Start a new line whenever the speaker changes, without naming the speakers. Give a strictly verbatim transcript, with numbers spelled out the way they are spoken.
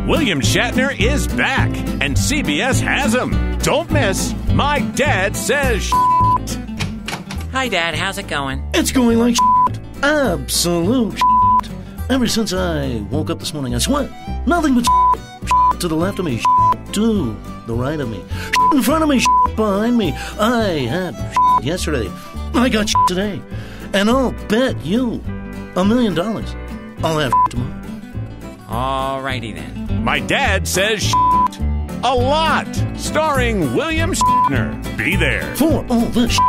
William Shatner is back, and C B S has him. Don't miss My Dad Says Shit.
Hi, Dad. How's it going?
It's going like shit. Absolute shit. Ever since I woke up this morning, I swear, nothing but shit. Shit to the left of me, shit to the right of me, shit in front of me, shit behind me. I had shit yesterday. I got shit today. And I'll bet you a million dollars I'll have shit tomorrow.
Alrighty then.
My Dad Says Shit. A lot. Starring William Shatner. Be there.
For all the shit